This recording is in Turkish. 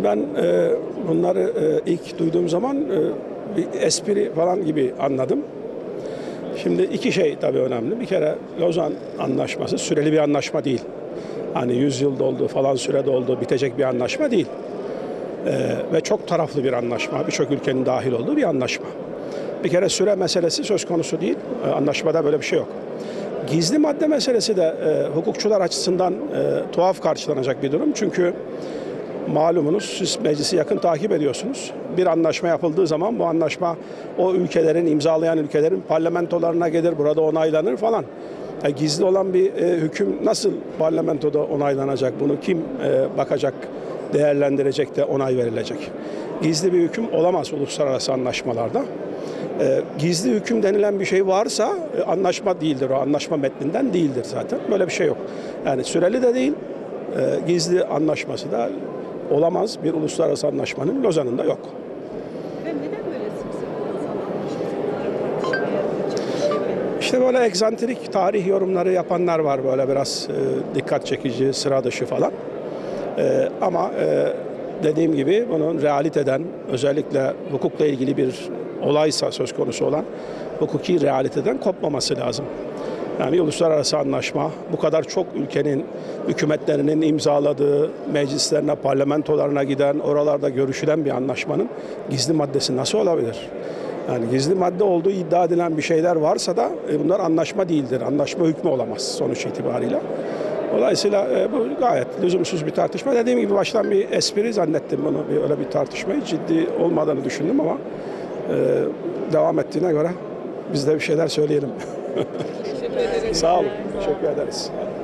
ben bunları ilk duyduğum zaman bir espri falan gibi anladım. Şimdi iki şey tabii önemli. Bir kere Lozan Anlaşması süreli bir anlaşma değil. Hani 100 yıl doldu falan sürede oldu bitecek bir anlaşma değil. Ve çok taraflı bir anlaşma. Birçok ülkenin dahil olduğu bir anlaşma. Bir kere süre meselesi söz konusu değil. Anlaşmada böyle bir şey yok. Gizli madde meselesi de hukukçular açısından tuhaf karşılanacak bir durum. Çünkü malumunuz siz meclisi yakın takip ediyorsunuz. Bir anlaşma yapıldığı zaman bu anlaşma o ülkelerin, imzalayan ülkelerin parlamentolarına gelir, burada onaylanır falan. Gizli olan bir hüküm nasıl parlamentoda onaylanacak? Bunu kim bakacak, değerlendirecek de onay verilecek? Gizli bir hüküm olamaz uluslararası anlaşmalarda. Gizli hüküm denilen bir şey varsa anlaşma değildir, o anlaşma metninden değildir zaten. Böyle bir şey yok. Yani süreli de değil, gizli anlaşması da olamaz. Bir uluslararası anlaşmanın Lozan'ın da yok. Neden böyle sık sık Lozan Anlaşması'nı tartışmaya çalışıyor? İşte böyle egzantrik tarih yorumları yapanlar var, böyle biraz dikkat çekici, sıra dışı falan. Ama dediğim gibi bunun realiteden, özellikle hukukla ilgili bir olaysa söz konusu olan hukuki realiteden kopmaması lazım. Yani bir uluslararası anlaşma, bu kadar çok ülkenin hükümetlerinin imzaladığı, meclislerine, parlamentolarına giden, oralarda görüşülen bir anlaşmanın gizli maddesi nasıl olabilir? Yani gizli madde olduğu iddia edilen bir şeyler varsa da bunlar anlaşma değildir. Anlaşma hükmü olamaz sonuç itibariyle. Dolayısıyla bu gayet lüzumsuz bir tartışma. Dediğim gibi baştan bir espri zannettim bunu. Öyle bir tartışmayı ciddi olmadığını düşündüm ama devam ettiğine göre biz de bir şeyler söyleyelim. Teşekkür ederim. Sağ olun. Teşekkür ederiz.